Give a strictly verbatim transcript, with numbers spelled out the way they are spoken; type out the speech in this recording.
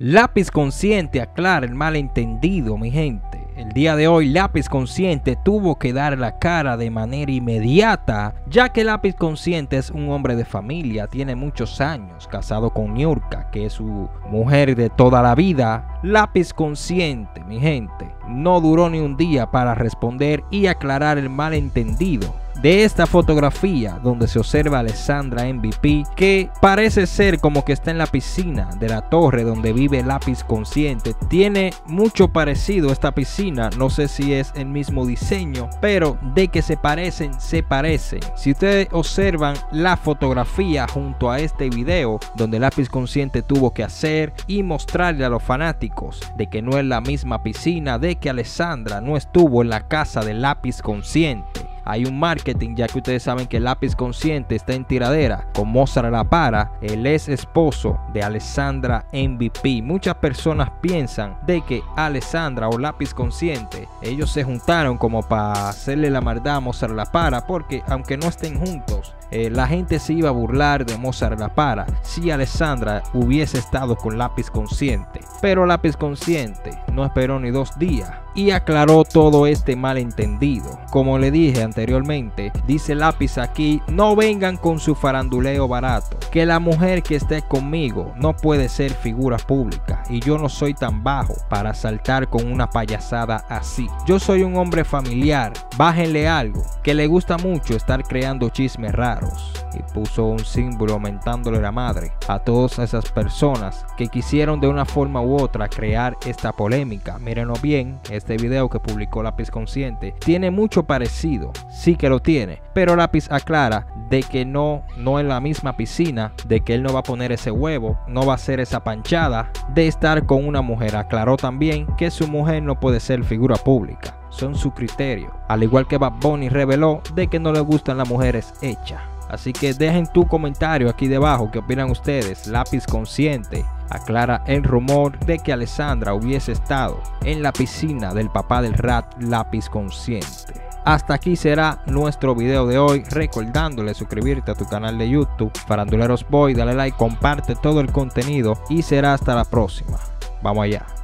Lápiz Consciente aclara el malentendido, mi gente. El día de hoy Lápiz Consciente tuvo que dar la cara de manera inmediata, ya que Lápiz Consciente es un hombre de familia, tiene muchos años, casado con Niurka, que es su mujer de toda la vida. Lápiz Consciente, mi gente, no duró ni un día para responder y aclarar el malentendido de esta fotografía donde se observa a Alessandra M V P, que parece ser como que está en la piscina de la torre donde vive Lápiz Consciente. Tiene mucho parecido esta piscina, no sé si es el mismo diseño, pero de que se parecen, se parecen. Si ustedes observan la fotografía junto a este video donde Lápiz Consciente tuvo que hacer y mostrarle a los fanáticos de que no es la misma piscina, de que Alessandra no estuvo en la casa de Lápiz Consciente. Hay un marketing, ya que ustedes saben que Lápiz Consciente está en tiradera con Mozart La Para, el ex esposo de Alessandra M V P. Muchas personas piensan de que Alessandra o Lápiz Consciente, ellos se juntaron como para hacerle la maldad a Mozart La Para, porque aunque no estén juntos, eh, la gente se iba a burlar de Mozart La Para si Alessandra hubiese estado con Lápiz Consciente. Pero Lápiz Consciente no esperó ni dos días y aclaró todo este malentendido. Como le dije anteriormente, dice Lápiz aquí: no vengan con su faranduleo barato, que la mujer que esté conmigo no puede ser figura pública y yo no soy tan bajo para saltar con una payasada así. Yo soy un hombre familiar, bájenle algo, que le gusta mucho estar creando chismes raros. Y puso un símbolo mentándole la madre a todas esas personas que quisieron de una forma u otra crear esta polémica. Mírenlo bien, este video que publicó Lápiz Consciente tiene mucho parecido, sí que lo tiene, pero Lápiz aclara de que no, no es la misma piscina, de que él no va a poner ese huevo, no va a hacer esa panchada de estar con una mujer. Aclaró también que su mujer no puede ser figura pública, son su criterio, al igual que Bad Bunny reveló de que no le gustan las mujeres hechas. Así que dejen tu comentario aquí debajo, ¿qué opinan ustedes? Lápiz Consciente aclara el rumor de que Alessandra hubiese estado en la piscina del papá del rap, Lápiz Consciente. Hasta aquí será nuestro video de hoy, recordándole suscribirte a tu canal de YouTube, Faranduleros Boy, dale like, comparte todo el contenido y será hasta la próxima. Vamos allá.